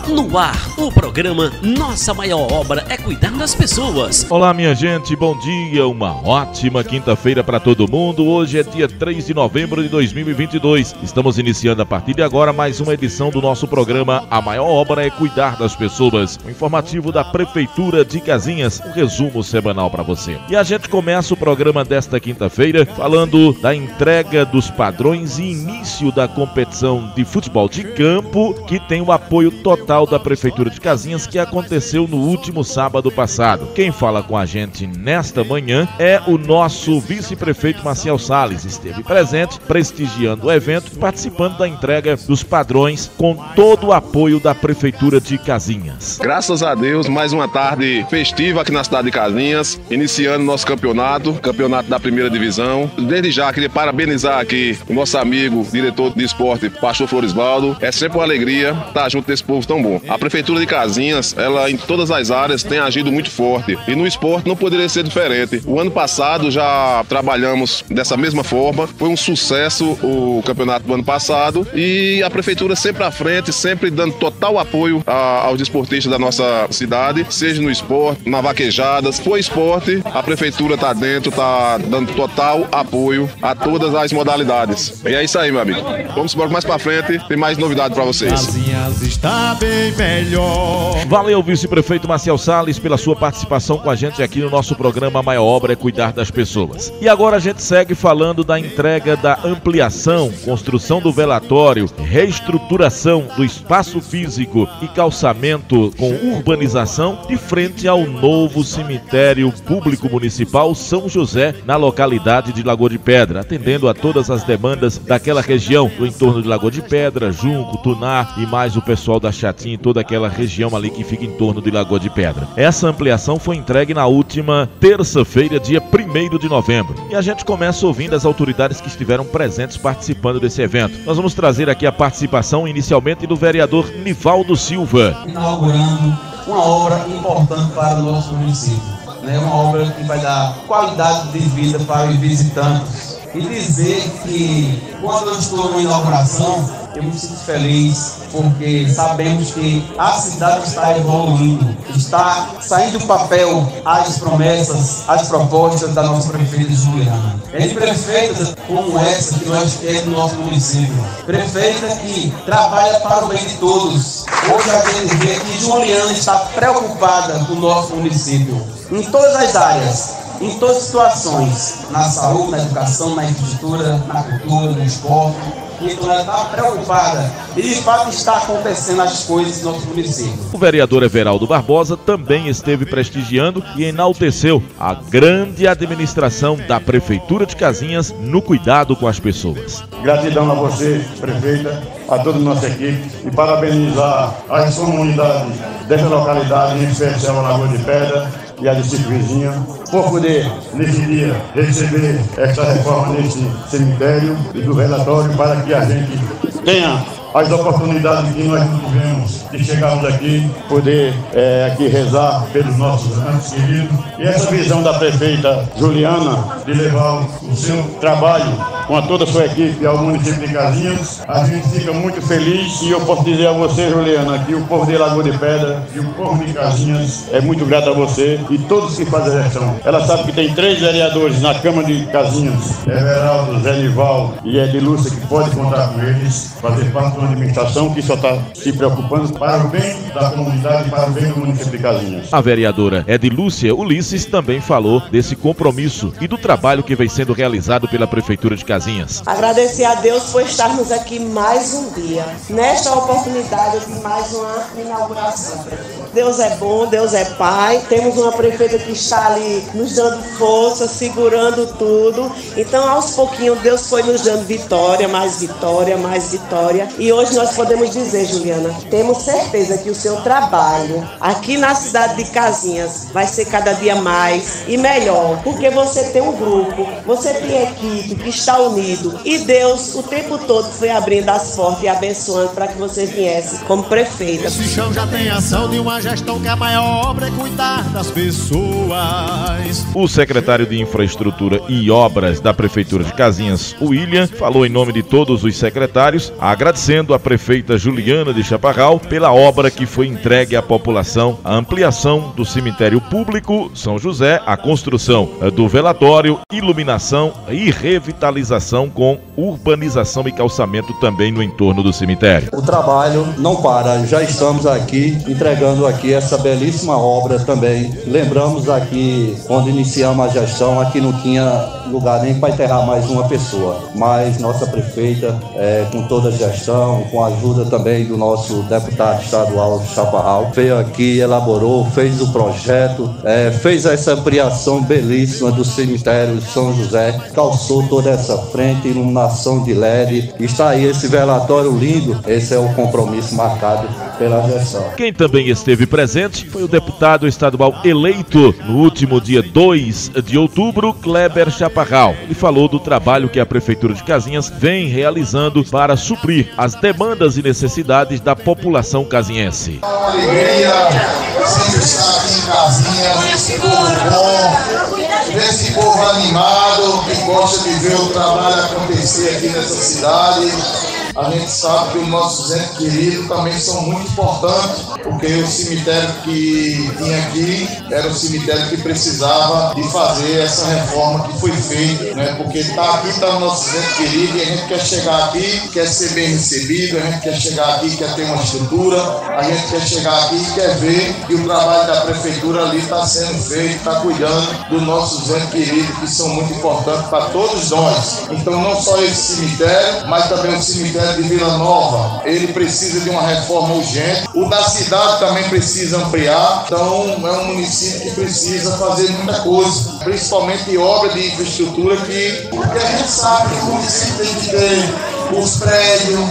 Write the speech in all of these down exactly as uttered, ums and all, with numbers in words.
No ar, o programa Nossa Maior Obra é Cuidar das Pessoas. Olá, minha gente, bom dia, uma ótima quinta-feira para todo mundo. Hoje é dia três de novembro de dois mil e vinte e dois. Estamos iniciando a partir de agora mais uma edição do nosso programa A Maior Obra é Cuidar das Pessoas. Um informativo da Prefeitura de Cazinhas, um resumo semanal para você. E a gente começa o programa desta quinta-feira falando da entrega dos padrões e início da competição de futebol de campo, que tem o apoio total da Prefeitura de Cazinhas, que aconteceu no último sábado passado. Quem fala com a gente nesta manhã é o nosso vice-prefeito Maciel Salles. Esteve presente, prestigiando o evento, participando da entrega dos padrões com todo o apoio da Prefeitura de Cazinhas. Graças a Deus, mais uma tarde festiva aqui na cidade de Cazinhas, iniciando nosso campeonato, campeonato da primeira divisão. Desde já, queria parabenizar aqui o nosso amigo, diretor de esporte, Pastor Florisvaldo. É sempre uma alegria estar junto desse povo tão bom. A Prefeitura de Cazinhas, ela em todas as áreas tem agido muito forte, e no esporte não poderia ser diferente. O ano passado já trabalhamos dessa mesma forma, foi um sucesso o campeonato do ano passado, e a Prefeitura sempre à frente, sempre dando total apoio a, aos desportistas da nossa cidade, seja no esporte, na vaquejada. Foi esporte, a Prefeitura está dentro, está dando total apoio a todas as modalidades. E é isso aí, meu amigo. Vamos embora mais para frente, tem mais novidade para vocês. Cazinhas está bem melhor. Valeu, vice-prefeito Maciel Salles, pela sua participação com a gente aqui no nosso programa A Maior Obra é Cuidar das Pessoas. E agora a gente segue falando da entrega da ampliação, construção do velatório, reestruturação do espaço físico e calçamento com urbanização de frente ao novo cemitério público municipal São José, na localidade de Lagoa de Pedra, atendendo a todas as demandas daquela região, do entorno de Lagoa de Pedra, Junco, Tuná e mais o pessoal da Chatinha e toda aquela região ali que fica em torno de Lagoa de Pedra. Essa ampliação foi entregue na última terça-feira, dia primeiro de novembro. E a gente começa ouvindo as autoridades que estiveram presentes participando desse evento. Nós vamos trazer aqui a participação inicialmente do vereador Nivaldo Silva. Inaugurando uma obra importante para o nosso município, né? Uma obra que vai dar qualidade de vida para os visitantes. E dizer que quando eu estou na inauguração, eu me sinto feliz, porque sabemos que a cidade está evoluindo, está saindo do papel as promessas, as propostas da nossa prefeita Juliana. É de prefeitas como essa que nós temos no nosso município. Prefeita que trabalha para o bem de todos. Hoje a gente vê que Juliana está preocupada com o nosso município, em todas as áreas, em todas as situações, na saúde, na educação, na infraestrutura, na cultura, no esporte. Então ela está preocupada e de fato está acontecendo as coisas no nosso município. O vereador Everaldo Barbosa também esteve prestigiando e enalteceu a grande administração da Prefeitura de Cazinhas no cuidado com as pessoas. Gratidão a você, prefeita, a toda a nossa equipe, e parabenizar as comunidades dessa localidade, em especial a Lagoa de Pedra e a distrito vizinha, por poder, nesse dia, receber esta reforma nesse cemitério e do relatório, para que a gente tenha as oportunidades que nós tivemos de chegarmos aqui, poder é, aqui rezar pelos nossos antes queridos. E essa visão da prefeita Juliana de levar o seu trabalho com toda a sua equipe ao município de Cazinhas, a gente fica muito feliz, e eu posso dizer a você, Juliana, que o povo de Lagoa de Pedra e o povo de Cazinhas é muito grato a você e todos que fazem a gestão. Ela sabe que tem três vereadores na Câmara de Cazinhas, Everaldo, Zé Nival e Edilúcia, que pode contar com eles, fazer parte de uma administração que só está se preocupando para o bem da comunidade e para o bem do município de Cazinhas. A vereadora Edilúcia Ulisses também falou desse compromisso e do trabalho que vem sendo realizado pela Prefeitura de Cazinhas. Agradecer a Deus por estarmos aqui mais um dia, nesta oportunidade de mais uma inauguração. Deus é bom, Deus é Pai. Temos uma prefeita que está ali nos dando força, segurando tudo. Então, aos pouquinhos, Deus foi nos dando vitória, mais vitória, mais vitória. E hoje nós podemos dizer, Juliana, temos certeza que o seu trabalho aqui na cidade de Cazinhas vai ser cada dia mais e melhor, porque você tem um grupo, você tem equipe que está unido, e Deus o tempo todo foi abrindo as portas e abençoando para que você viesse como prefeita. Esse chão já tem ação de uma gestão que a maior obra é cuidar das pessoas. O secretário de Infraestrutura e Obras da Prefeitura de Cazinhas, William, falou em nome de todos os secretários, agradecendo agradecendo a prefeita Juliana de Chaparral pela obra que foi entregue à população, a ampliação do cemitério público São José, a construção do velatório, iluminação e revitalização com urbanização e calçamento também no entorno do cemitério. O trabalho não para, já estamos aqui entregando aqui essa belíssima obra também. Lembramos aqui, quando iniciamos a gestão, aqui não tinha lugar nem para enterrar mais uma pessoa, mas nossa prefeita, é, com toda a gestão, com a ajuda também do nosso deputado estadual de Chaparral, veio aqui, elaborou, fez o projeto, é, fez essa ampliação belíssima do cemitério de São José, calçou toda essa frente, iluminação de L E D, está aí esse velatório lindo. Esse é o compromisso marcado pela gestão. Quem também esteve presente foi o deputado estadual eleito no último dia dois de outubro, Kleber Chaparral. Ele falou do trabalho que a Prefeitura de Casinhas vem realizando para suprir as demandas e necessidades da população casinhense. É uma alegria sempre estar aqui em Casinhas, esse povo bom, ver esse povo animado, que gosta de ver o trabalho acontecer aqui nessa cidade. A gente sabe que os nossos entes queridos também são muito importantes, porque o cemitério que tinha aqui era um cemitério que precisava de fazer essa reforma que foi feita, né? Porque tá aqui, está os nossos entes queridos, e a gente quer chegar aqui, quer ser bem recebido, a gente quer chegar aqui, quer ter uma estrutura, a gente quer chegar aqui e quer ver que o trabalho da prefeitura ali está sendo feito, está cuidando dos nossos entes queridos, que são muito importantes para todos nós. Então não só esse cemitério, mas também o cemitério de Vila Nova, ele precisa de uma reforma urgente. O da cidade também precisa ampliar. Então é um município que precisa fazer muita coisa, principalmente obra de infraestrutura, que, que a gente sabe que o município tem que ter os prédios,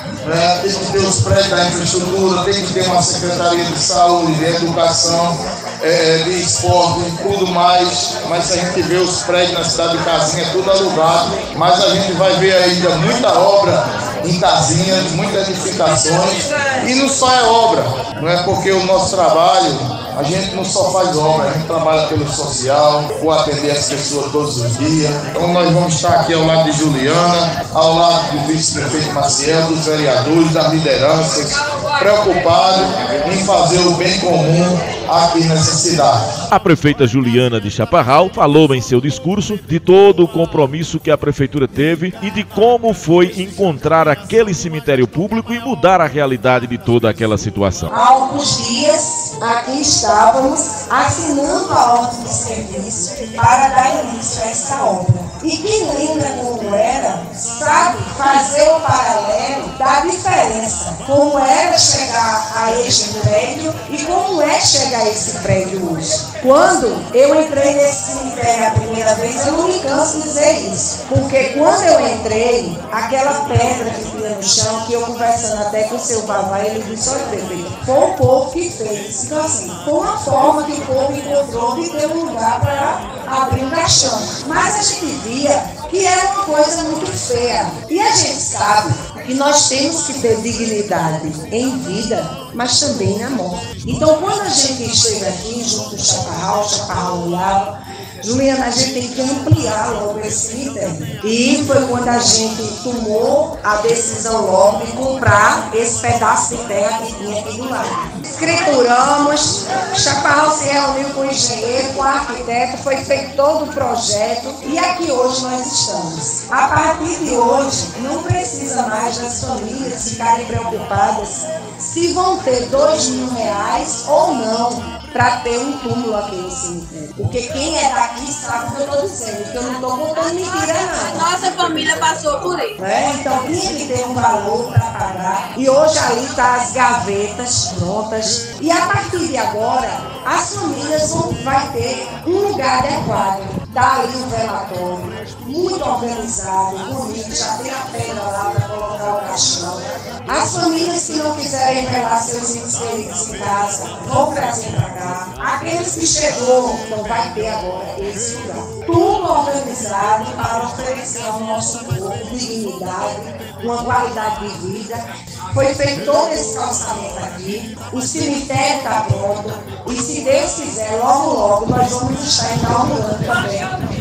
né? Tem que ter os prédios da infraestrutura, tem que ter uma secretaria de saúde, de educação, é, de esporte e tudo mais. Mas se a gente vê os prédios na cidade de Casinhas, tudo alugado, mas a gente vai ver ainda muita obra em Casinhas, muitas edificações, e não só é obra, não é porque o nosso trabalho, a gente não só faz obra, a gente trabalha pelo social, por atender as pessoas todos os dias. Então nós vamos estar aqui ao lado de Juliana, ao lado do vice-prefeito Maciel, dos vereadores, das lideranças, preocupados em fazer o bem comum aqui nessa cidade. A prefeita Juliana de Chaparral falou em seu discurso de todo o compromisso que a prefeitura teve e de como foi encontrar aquele cemitério público e mudar a realidade de toda aquela situação. Há alguns dias aqui estávamos assinando a ordem de serviço para dar início a essa obra. E quem lembra como era, sabe fazer o paralelo da diferença, como era chegar a este prédio e como é chegar a esse prédio hoje. Quando eu entrei nesse cemitério a primeira vez, eu não me canso de dizer isso, porque quando eu entrei, aquela pedra que tinha no chão, que eu conversando até com o seu Vavá, ele disse: olha, prefeito, foi o povo que fez. Então assim, foi uma forma que o povo encontrou de ter um lugar para abrir um caixão. Mas a gente via que era uma coisa muito feia. E a gente sabe que nós temos que ter dignidade em vida, mas também na morte. Então, quando a gente chega aqui junto do Chaparral, Chaparral olhava, Juliana, a gente tem que ampliar logo esse cemitério. E foi quando a gente tomou a decisão logo de comprar esse pedaço de terra que tinha aqui do lado. Escrituramos, Chaparral se reuniu com o engenheiro, com o arquiteto, foi feito todo o projeto e aqui hoje nós estamos. A partir de hoje, não precisa mais das famílias ficarem preocupadas se vão ter dois mil reais ou não para ter um túmulo aqui no cemitério. Porque quem é daqui sabe o que eu estou dizendo, que eu não estou contando mentira não. Nossa família passou por ele. É, então tinha que ter um valor para pagar. E hoje ali tá as gavetas prontas. E a partir de agora, as famílias vão vai ter um lugar adequado. Dá ali um velatório, muito organizado, bonito, já tem a pedra lá para colocar o caixão. As famílias que não quiserem velar seus entes queridos em casa, vão trazer para cá. Aqueles que chegou, então vai ter agora esse lugar. Tudo organizado para oferecer ao nosso povo dignidade, uma qualidade de vida. Foi feito todo esse calçamento aqui, o cemitério está pronto e, se Deus quiser, logo logo nós vamos estar inaugurando também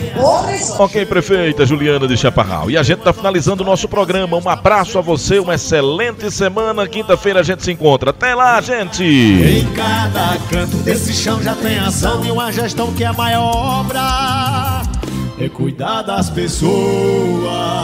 outras obras. Ok, prefeita Juliana de Chaparral. E a gente está finalizando o nosso programa. Um abraço a você, uma excelente semana. Quinta-feira a gente se encontra. Até lá, gente! Em cada canto desse chão já tem ação de uma gestão que é a maior obra é cuidar das pessoas.